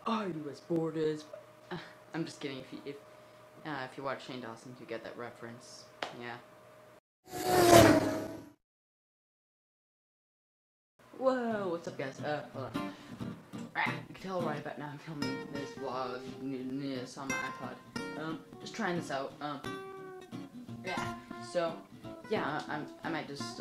I'm as bored as. I'm just kidding. If you watch Shane Dawson, you get that reference. Yeah. Whoa, what's up, guys? Hold on. You can tell right about now I'm filming this vlog this on my iPod. Just trying this out. Yeah. So, yeah, I might just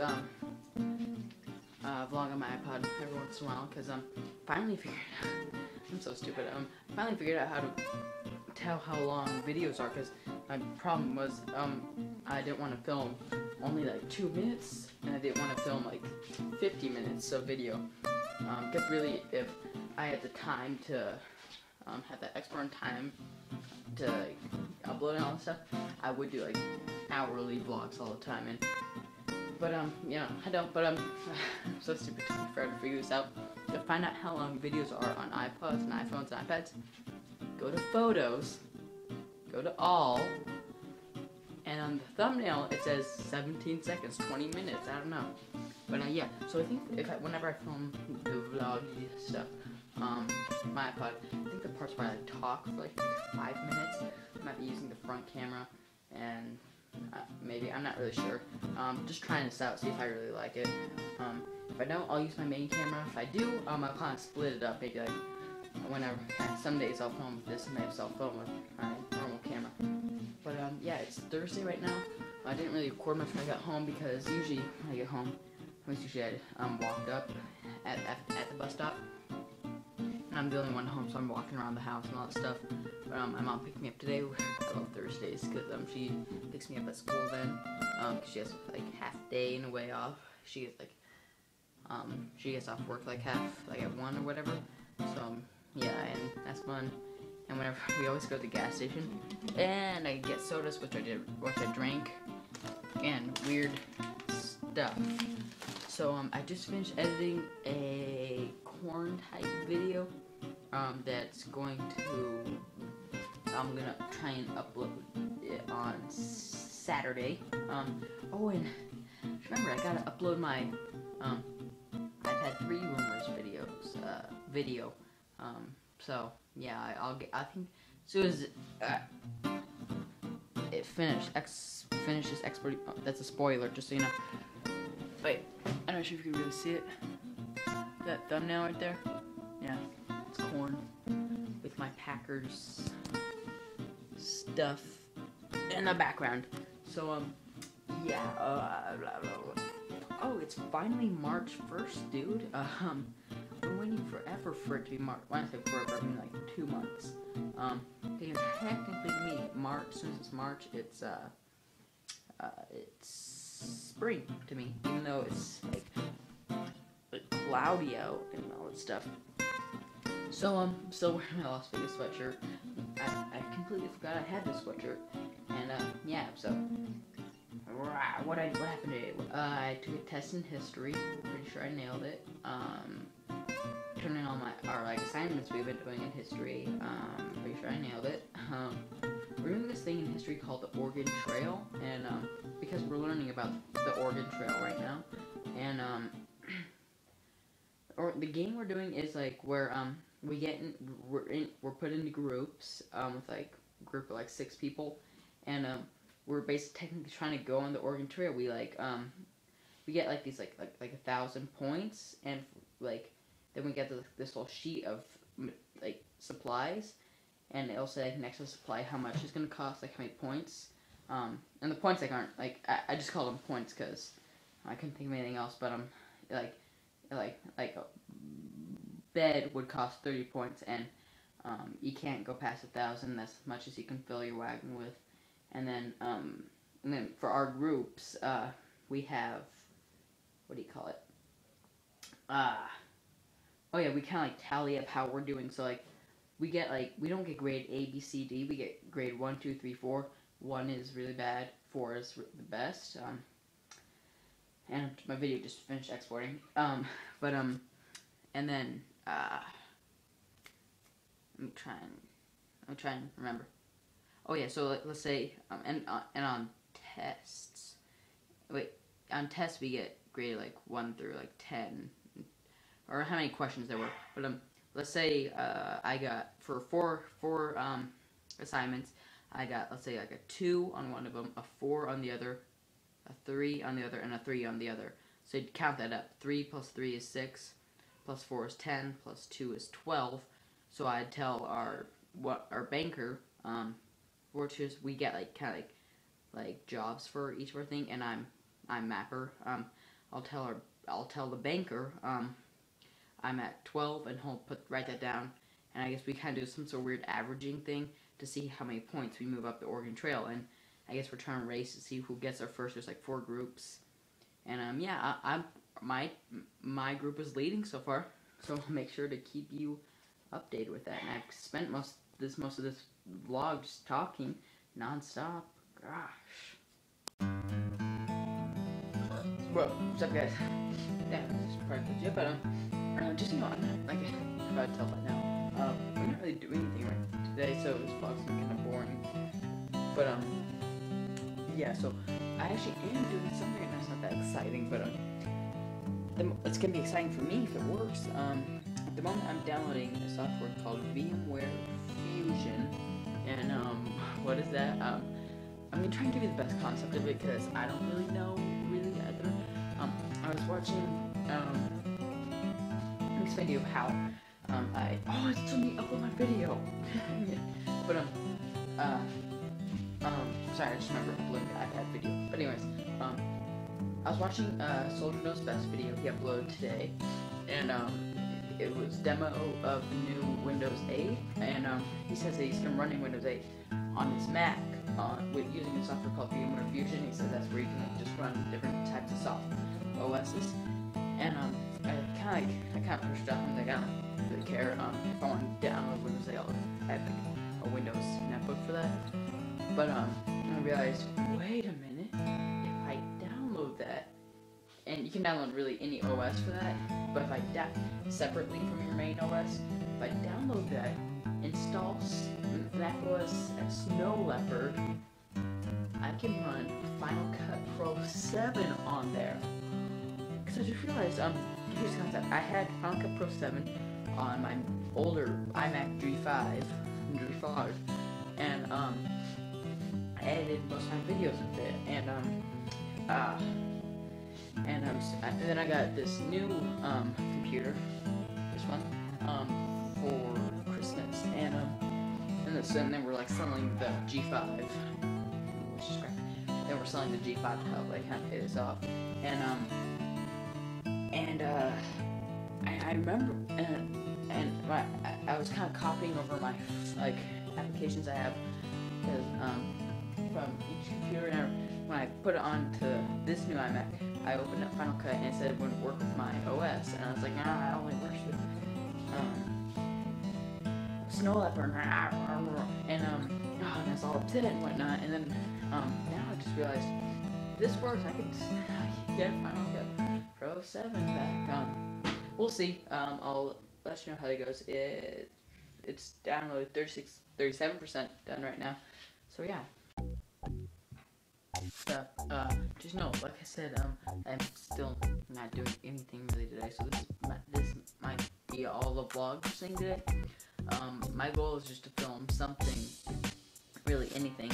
vlog on my iPod every once in a while because finally figured out. I'm so stupid. Finally figured out how to tell how long videos are because my problem was I didn't want to film only like 2 minutes and I didn't want to film like 50 minutes of video because really if I had the time to have that extra time to like, upload and all that stuff, I would do like hourly vlogs all the time. But you know, I don't. But I'm so stupid to try to figure this out. To find out how long videos are on iPods and iPhones and iPads, go to Photos, go to All, and on the thumbnail it says 17 seconds, 20 minutes. I don't know. But yeah. So I think whenever I film the vlog stuff, my iPod, I think the parts where I talk for like 5 minutes, I might be using the front camera and. Maybe, I'm not really sure. Just trying this out, see if I really like it. If I don't, I'll use my main camera. If I do, I'll kind of split it up. Maybe like whenever. Some days I'll film with this, some days I'll film with my normal camera. But yeah, it's Thursday right now. I didn't really record much when I got home because usually when I get home, I walked up at the bus stop. And I'm the only one home, so I'm walking around the house and all that stuff. But my mom picked me up today. I love Thursdays because she picks me up at school then. Cause she has like half day and a way off. She gets like she gets off work like at 1 or whatever. So yeah, and that's fun. And whenever we always go to the gas station, and I get sodas, which I drank, and weird stuff. So I just finished editing a corn type video that's going to I'm gonna try and upload it on Saturday. Oh, and remember I gotta upload my I've had 3 rumors video. So yeah, I think as soon as it finishes exporting. Oh, that's a spoiler, just so you know. Wait, I'm not sure if you can really see it. That thumbnail right there? Yeah, it's corn with my Packers stuff in the background. So, yeah, oh, it's finally March 1st, dude. Been waiting forever for it to be March. When I say forever, I mean like 2 months. Because technically to me, March, as soon as it's March, it's spring to me, even though it's like cloudy out and all that stuff. So I'm still wearing my Las Vegas sweatshirt. I completely forgot I had this sweatshirt. And yeah, so what happened today? I took a test in history. Pretty sure I nailed it. Turned in all our assignments we've been doing in history. Pretty sure I nailed it. We're doing this thing in history called the Oregon Trail, and because we're learning about the Oregon Trail right now, and the game we're doing is like where we're put into groups with like a group of like 6 people, and we're basically technically trying to go on the Oregon Trail. We we get like these like 1,000 points, and like then we get this little sheet of like supplies, and it'll say like, next to the supply how much it's gonna cost, like how many points. And the points like aren't like I just call them points because I couldn't think of anything else. But like a bed would cost 30 points, and you can't go past 1,000. That's as much as you can fill your wagon with. And then for our groups, we have, what do you call it? Oh yeah, we kind of like tally up how we're doing. So like we don't get grade A, B, C, D. We get grade 1, 2, 3, 4. 1 is really bad. 4 is the best. And my video just finished exporting. And then I'm trying to remember. Oh yeah, so let's say and on tests. Wait, on tests we get graded like 1 through like 10, or how many questions there were. But let's say I got for four assignments, I got, let's say, like a 2 on one of them, a 4 on the other, a 3 on the other, and a 3 on the other. So you'd count that up. 3 plus 3 is 6, plus 4 is 10, plus 2 is 12. So I'd tell our banker, which is, we get like kind of like jobs for each of our thing, and I'm mapper. I'll tell the banker I'm at 12, and he'll write that down. And I guess we kind of do some sort of weird averaging thing to see how many points we move up the Oregon Trail. And I guess we're trying to race to see who gets there first. There's like 4 groups, and yeah, my group is leading so far. So I'll make sure to keep you updated with that. And I've spent most of this vlog just talking nonstop. Gosh. Well, what's up, guys? Yeah, this is probably legit, but just I'm not, like, if I tell by now, I'm not really doing anything right today, so this vlog's been kind of boring. But yeah, so I actually am doing something right now. It's not that exciting, but it's gonna be exciting for me if it works. At the moment, I'm downloading a software called VMware Fusion, and what is that? I'm gonna try and give you the best concept of it because I don't really know either. I was watching an explain to you how it's letting me upload my video. But sorry, I just remember uploading the iPad video. But anyways, I was watching Soldier Knows Best video he uploaded today, and it was demo of the new Windows 8, and he says that he's running Windows 8 on his Mac with using a software called VMware Fusion. He said that's where you can just run different types of OSs, and I kind of pushed up and like, I don't really care. If I want to download Windows 8, I have like a Windows netbook for that. But I realized, wait a minute, if I download that, and you can download really any OS for that, but if I separately from your main OS, if I download that, install macOS Snow Leopard, I can run Final Cut Pro 7 on there. Because I just realized, here's the concept. I had Final Cut Pro 7 on my older iMac G5, and I edited most of my videos with it, and then I got this new computer, this one, for Christmas, and then we're like selling the G5, which is great. Then we're selling the G5 to help like kind of pay this off, and I remember, I was kind of copying over my like applications I have, because from each computer, and when I put it onto this new iMac, I opened up Final Cut and it said it wouldn't work with my OS, and I was like, nah, it only works with Snow Leopard, and I was all upset and whatnot, and then now I just realized this works. I can get Final Cut Pro 7 back. We'll see. I'll let you know how it goes. It's downloaded 37% done right now. So yeah. Just know, like I said, I'm still not doing anything really today. So this might be all the vlog thing today. My goal is just to film something, really anything,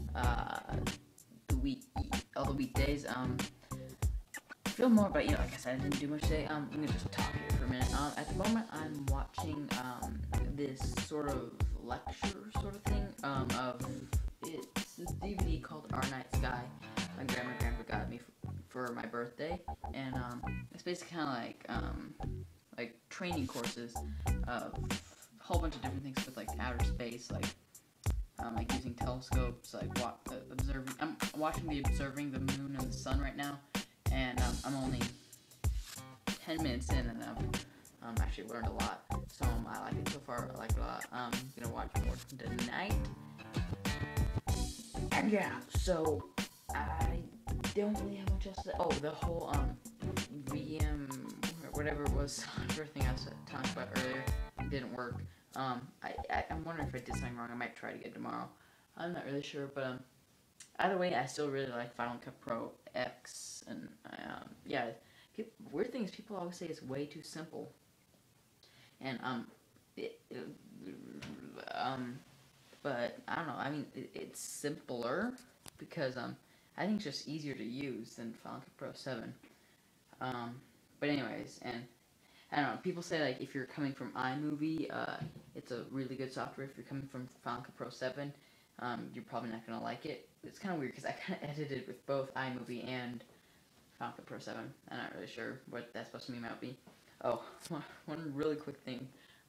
all the weekdays. Film more, but like I said, I didn't do much today. I'm gonna just talk here for a minute. At the moment, I'm watching this sort of lecture sort of thing. It's this DVD called Our Night Sky. My grandma got me for my birthday, and it's basically kind of like training courses of a whole bunch of different things with like outer space, like using telescopes, like observing. I'm watching observing the moon and the sun right now, and I'm only 10 minutes in, and I've actually learned a lot. So I like it so far. I like it a lot. I'm gonna watch more tonight. And yeah, so I don't really have much else to say. Oh, the whole VM, whatever it was, everything I was talking about earlier didn't work. I'm wondering if I did something wrong. I might try it again tomorrow. I'm not really sure, but either way, I still really like Final Cut Pro X, and yeah. Weird thing is, people always say it's way too simple, and it, but I don't know. I mean, it's simpler because I think it's just easier to use than Final Cut Pro 7. But anyways, and I don't know. People say like if you're coming from iMovie, it's a really good software. If you're coming from Final Cut Pro 7, you're probably not gonna like it. It's kind of weird because I kind of edited with both iMovie and Final Cut Pro 7. I'm not really sure what that's supposed to mean about me. Oh, one really quick thing.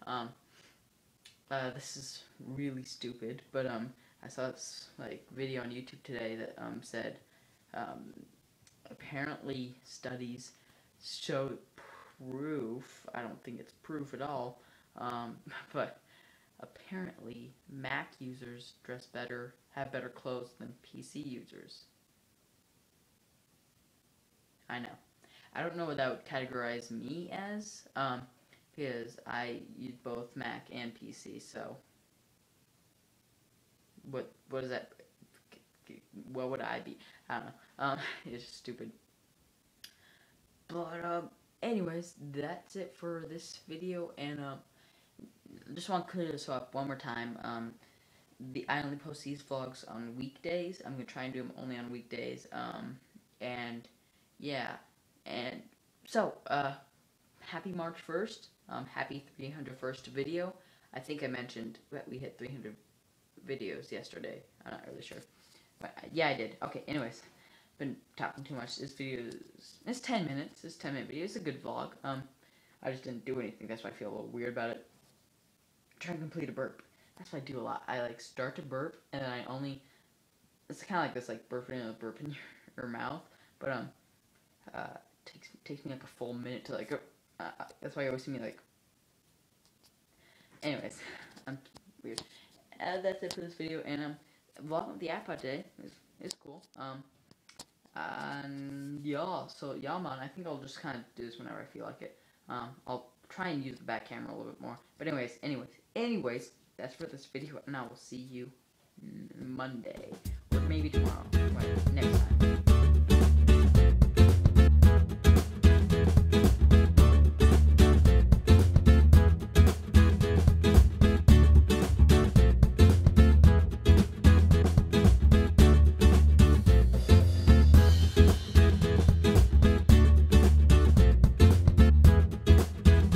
This is really stupid, but I saw this like video on YouTube today that said apparently studies show proof. I don't think it's proof at all, but apparently Mac users dress better, have better clothes than PC users. I know. I don't know what that would categorize me as, because I use both Mac and PC, so what is that? What would I be? I don't know. It's just stupid. But, anyways, that's it for this video, and, just want to clear this up one more time. I only post these vlogs on weekdays. I'm going to try and do them only on weekdays, and, yeah, and, so, happy March 1st, happy 301st video. I think I mentioned that we hit 300 videos yesterday. I'm not really sure, but, yeah, I did. Okay, anyways. Been talking too much. This video it's 10 minutes. It's a 10-minute video. It's a good vlog. I just didn't do anything. That's why I feel a little weird about it. I'm trying to complete a burp. That's what I do a lot. I like start to burp and then it's kind of like this like burp in your mouth, but takes me like a full minute to like go. That's why you always see me like. Anyways, I'm weird. That's it for this video, and vlogging with the iPod today is cool. And yeah, so yeah, man, I think I'll just kind of do this whenever I feel like it. I'll try and use the back camera a little bit more. But anyways, that's for this video, and I will see you Monday, or maybe tomorrow.